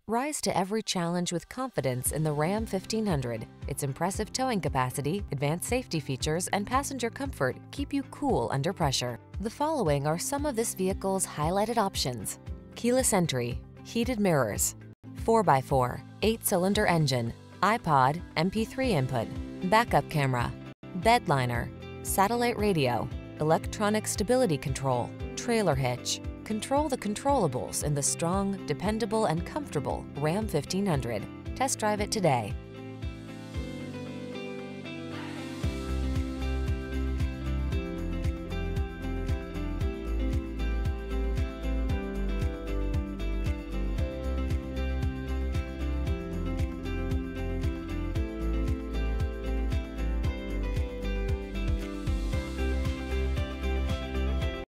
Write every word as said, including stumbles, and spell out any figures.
Rise to every challenge with confidence in the Ram fifteen hundred. Its impressive towing capacity, advanced safety features, and passenger comfort keep you cool under pressure. The following are some of this vehicle's highlighted options: keyless entry, heated mirrors, four by four, eight-cylinder engine, iPod, M P three input, backup camera, bed liner, satellite radio, electronic stability control, trailer hitch. Control the controllables in the strong, dependable, and comfortable Ram fifteen hundred. Test drive it today.